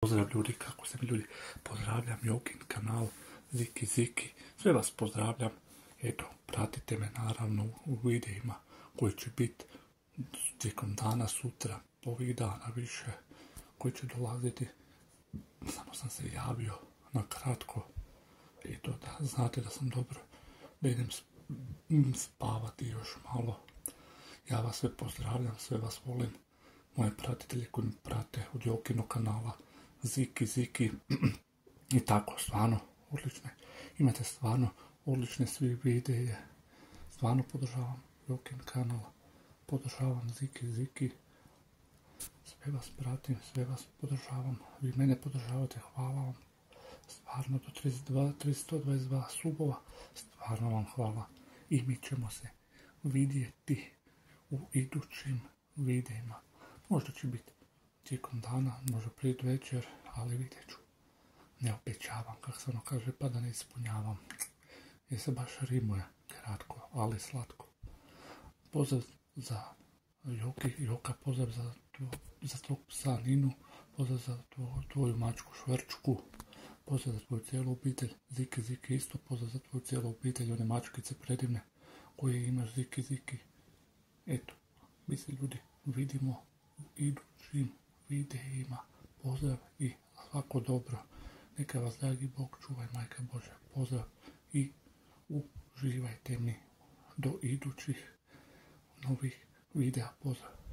Pozdrav ljudi, kako se mi ljudi, pozdravljam Jokin kanal Ziki Ziki, sve vas pozdravljam, eto, pratite me naravno u videima koji će biti tijekom dana, sutra, ovih dana više, koji će dolaziti, samo sam se javio na kratko, eto, da znate da sam dobro, da idem spavati još malo, ja vas sve pozdravljam, sve vas volim, moje pratitelje koji me prate od Jokinog kanala, Ziki Ziki i tako, stvarno odlične, imate stvarno odlične svi videe, stvarno podržavam Jokin kanal, podržavam Ziki Ziki, sve vas pratim, sve vas podržavam, vi mene podržavate, hvala vam, stvarno do 322 subova, stvarno vam hvala i mi ćemo se vidjeti u idućim videima, možda će biti tijekom dana, može prije večer, ali vidjet ću. Ne obećavam, kako se ono kaže, pa da ne ispunjavam. Jer se baš rimuje, kratko, ali slatko. Pozdrav za Joka, pozdrav za tvog psa Ninu, pozdrav za tvoju mačku Švrčku, pozdrav za tvoju cijelu obitelj, Ziki Ziki isto, pozdrav za tvoju cijelu obitelj, one mačkice predivne koje imaš, Ziki Ziki. Eto, mi se ljudi vidimo u idućim videima, pozdrav i svako dobro, neka vas dragi Bog čuvaj, majka Božja, pozdrav i uživajte mi do idućih novih videa, pozdrav.